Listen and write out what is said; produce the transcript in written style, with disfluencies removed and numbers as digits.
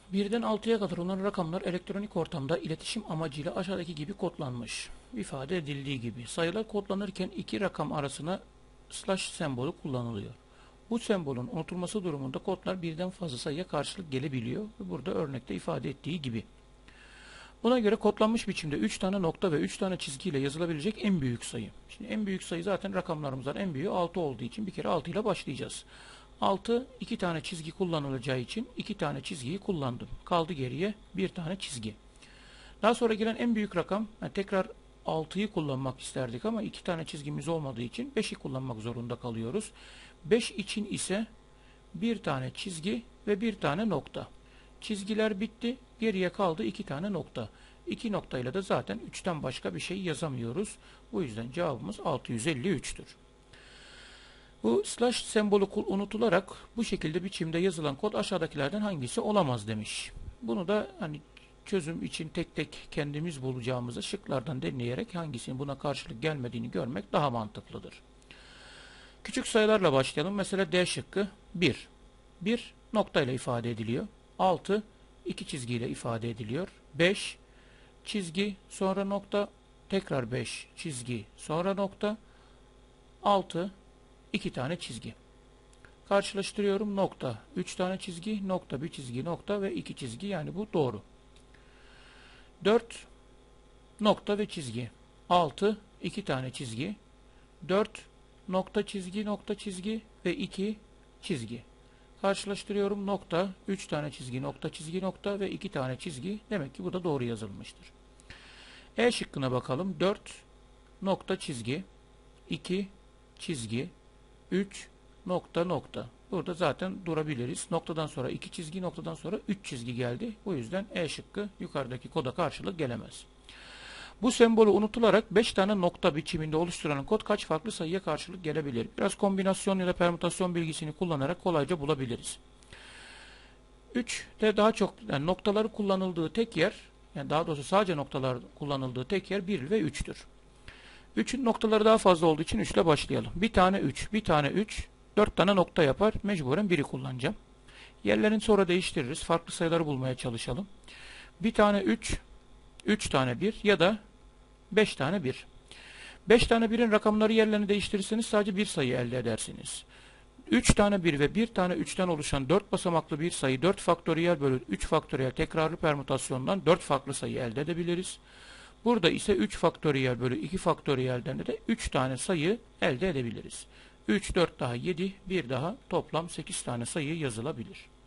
Birden 6'ya kadar olan rakamlar elektronik ortamda iletişim amacıyla aşağıdaki gibi kodlanmış. İfade edildiği gibi sayılar kodlanırken iki rakam arasına slash sembolü kullanılıyor. Bu sembolün unutulması durumunda kodlar birden fazla sayıya karşılık gelebiliyor ve burada örnekte ifade ettiği gibi. Buna göre kodlanmış biçimde 3 tane nokta ve 3 tane çizgiyle yazılabilecek en büyük sayı. Şimdi en büyük sayı zaten rakamlarımızdan en büyüğü 6 olduğu için bir kere 6 ile başlayacağız. 6, 2 tane çizgi kullanılacağı için 2 tane çizgiyi kullandım. Kaldı geriye 1 tane çizgi. Daha sonra gelen en büyük rakam, yani tekrar 6'yı kullanmak isterdik ama 2 tane çizgimiz olmadığı için 5'i kullanmak zorunda kalıyoruz. 5 için ise 1 tane çizgi ve 1 tane nokta. Çizgiler bitti, geriye kaldı 2 tane nokta. 2 noktayla da zaten 3'ten başka bir şey yazamıyoruz. Bu yüzden cevabımız 653'tür. Bu slash sembolü unutularak bu şekilde biçimde yazılan kod aşağıdakilerden hangisi olamaz demiş. Bunu da hani çözüm için tek tek kendimiz bulacağımızı şıklardan deneyerek hangisinin buna karşılık gelmediğini görmek daha mantıklıdır. Küçük sayılarla başlayalım. Mesela D şıkkı 1. 1 noktayla ifade ediliyor. 6 2 çizgiyle ifade ediliyor. 5 çizgi sonra nokta, tekrar 5 çizgi sonra nokta, 6 2 tane çizgi. Karşılaştırıyorum. Nokta 3 tane çizgi, nokta 1 çizgi, nokta ve 2 çizgi, yani bu doğru. 4 nokta ve çizgi. 6 2 tane çizgi. 4 nokta çizgi ve 2 çizgi. Karşılaştırıyorum. Nokta 3 tane çizgi, nokta çizgi, nokta ve 2 tane çizgi. Demek ki bu da doğru yazılmıştır. E şıkkına bakalım. 4 nokta çizgi, 2 çizgi, 3 nokta nokta. Burada zaten durabiliriz. Noktadan sonra 2 çizgi, noktadan sonra 3 çizgi geldi. Bu yüzden E şıkkı yukarıdaki koda karşılık gelemez. Bu sembolü unutularak 5 tane nokta biçiminde oluşturan kod kaç farklı sayıya karşılık gelebilir? Biraz kombinasyon ya da permütasyon bilgisini kullanarak kolayca bulabiliriz. 3'te daha çok yani noktaları kullanıldığı tek yer, yani daha doğrusu sadece noktalar kullanıldığı tek yer 1 ve 3'tür. 3'ün noktaları daha fazla olduğu için 3 ile başlayalım. Bir tane 3, bir tane 3, 4 tane nokta yapar. Mecburen 1'i kullanacağım. Yerlerini sonra değiştiririz. Farklı sayıları bulmaya çalışalım. Bir tane 3, 3 tane 1 ya da 5 tane 1. 5 tane 1'in rakamları yerlerini değiştirirseniz sadece bir sayı elde edersiniz. 3 tane 1 ve 1 tane 3'ten oluşan 4 basamaklı bir sayı 4 faktöriyel bölü 3 faktöriyel tekrarlı permütasyondan 4 farklı sayı elde edebiliriz. Burada ise 3 faktöriyel bölü 2 faktöriyelden de 3 tane sayı elde edebiliriz. 3, 4 daha 7, 1 daha toplam 8 tane sayı yazılabilir.